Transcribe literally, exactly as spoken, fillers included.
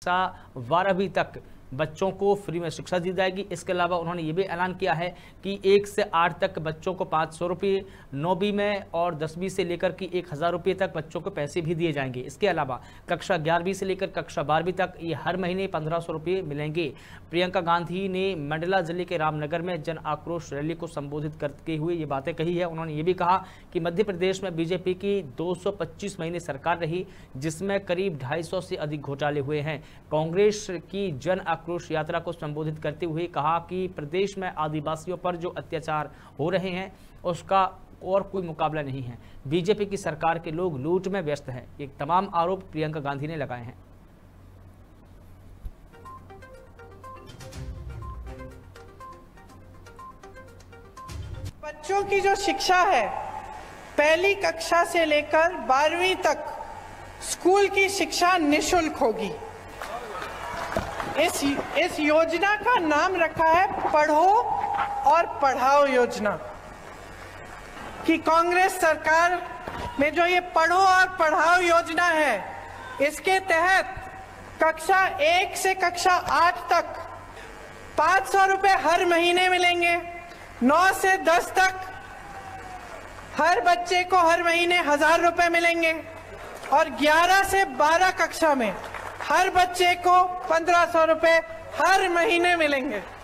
कक्षा बारहवीं तक बच्चों को फ्री में शिक्षा दी जाएगी। इसके अलावा उन्होंने ये भी ऐलान किया है कि एक से आठ तक बच्चों को पाँच सौ रुपये, नौवीं में और दसवीं से लेकर के एक हज़ार रुपये तक बच्चों को पैसे भी दिए जाएंगे। इसके अलावा कक्षा ग्यारहवीं से लेकर कक्षा बारहवीं तक ये हर महीने पंद्रह सौ रुपये मिलेंगे। प्रियंका गांधी ने मंडला जिले के रामनगर में जन आक्रोश रैली को संबोधित करते हुए ये बातें कही है। उन्होंने ये भी कहा कि मध्य प्रदेश में बीजेपी की दो सौ पच्चीस महीने सरकार रही, जिसमें करीब ढाई सौ से अधिक घोटाले हुए हैं। कांग्रेस की जन आक्रोश यात्रा को संबोधित करते हुए कहा कि प्रदेश में आदिवासियों पर जो अत्याचार हो रहे हैं उसका और कोई मुकाबला नहीं है। बीजेपी की सरकार के लोग लूट में व्यस्त हैं। ये तमाम आरोप प्रियंका गांधी ने लगाए हैं। बच्चों की जो शिक्षा है, पहली कक्षा से लेकर बारहवीं तक स्कूल की शिक्षा निःशुल्क होगी। इस इस योजना का नाम रखा है पढ़ो और पढ़ाओ योजना। कि कांग्रेस सरकार में जो ये पढ़ो और पढ़ाओ योजना है, इसके तहत कक्षा एक से कक्षा आठ तक पाँच सौ रुपये हर महीने मिलेंगे। नौ से दस तक हर बच्चे को हर महीने हजार रुपये मिलेंगे और ग्यारह से बारह कक्षा में हर बच्चे को पंद्रह सौ रुपये हर महीने मिलेंगे।